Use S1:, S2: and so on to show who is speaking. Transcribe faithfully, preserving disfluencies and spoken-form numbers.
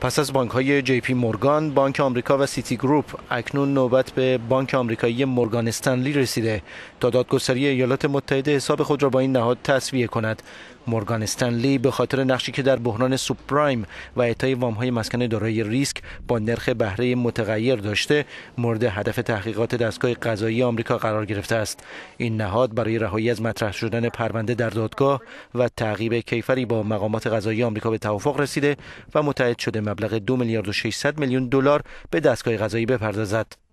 S1: پس از بانک‌های جی پی مورگان، بانک آمریکا و سیتی گروپ، اکنون نوبت به بانک آمریکایی مورگان استنلی رسیده تا دادگستری ایالات متحده حساب خود را با این نهاد تسویه کند. مورگان استنلی به خاطر نقشی که در بحران سوب پرایم و اعطای وام‌های مسکن دارای ریسک با نرخ بهره متغیر داشته، مورد هدف تحقیقات دستگاه قضایی آمریکا قرار گرفته است. این نهاد برای رهایی از مطرح شدن پرونده در دادگاه و تعقیب کیفری با مقامات قضایی آمریکا به توافق رسیده و متعهد شده مبلغ دو میلیارد و ششصد میلیون دلار به دستگاه قضایی بپردازد.